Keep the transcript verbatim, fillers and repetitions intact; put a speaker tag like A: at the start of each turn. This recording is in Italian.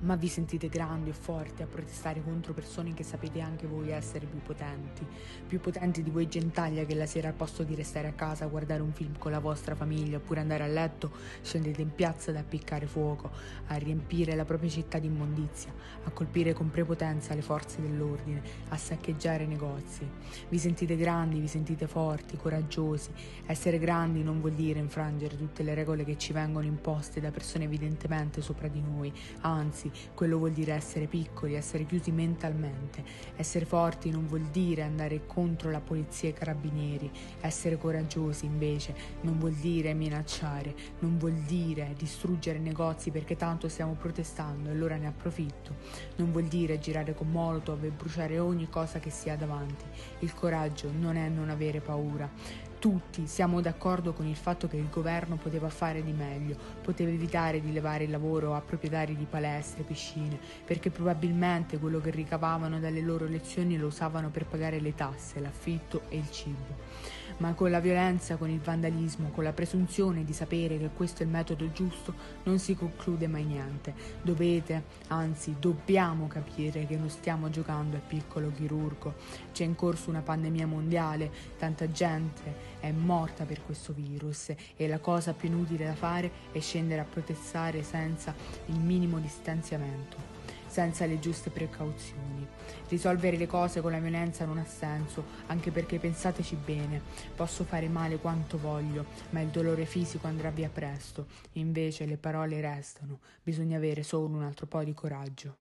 A: Ma vi sentite grandi e forti a protestare contro persone che sapete anche voi essere più potenti, più potenti di voi gentaglia che la sera al posto di restare a casa a guardare un film con la vostra famiglia oppure andare a letto scendete in piazza ad appiccare fuoco, a riempire la propria città di immondizia, a colpire con prepotenza le forze dell'ordine, a saccheggiare i negozi. Vi sentite grandi, vi sentite forti, coraggiosi. Essere grandi non vuol dire infrangere tutte le regole che ci vengono imposte da persone evidentemente sopra di noi, anzi, quello vuol dire essere piccoli, essere chiusi mentalmente. Essere forti non vuol dire andare contro la polizia e i carabinieri. Essere coraggiosi, invece, non vuol dire minacciare, non vuol dire distruggere negozi perché tanto stiamo protestando e allora ne approfitto. Non vuol dire girare con molotov e bruciare ogni cosa che sia davanti. Il coraggio non è non avere paura. Tutti siamo d'accordo con il fatto che il governo poteva fare di meglio, poteva evitare di levare il lavoro a proprietari di palestre, piscine, perché probabilmente quello che ricavavano dalle loro lezioni lo usavano per pagare le tasse, l'affitto e il cibo. Ma con la violenza, con il vandalismo, con la presunzione di sapere che questo è il metodo giusto, non si conclude mai niente. Dovete, anzi dobbiamo capire che non stiamo giocando al piccolo chirurgo. C'è in corso una pandemia mondiale, tanta gente è morta per questo virus e la cosa più inutile da fare è scendere a protestare senza il minimo distanziamento, senza le giuste precauzioni. Risolvere le cose con la violenza non ha senso, anche perché pensateci bene, posso fare male quanto voglio, ma il dolore fisico andrà via presto, invece le parole restano, bisogna avere solo un altro po' di coraggio.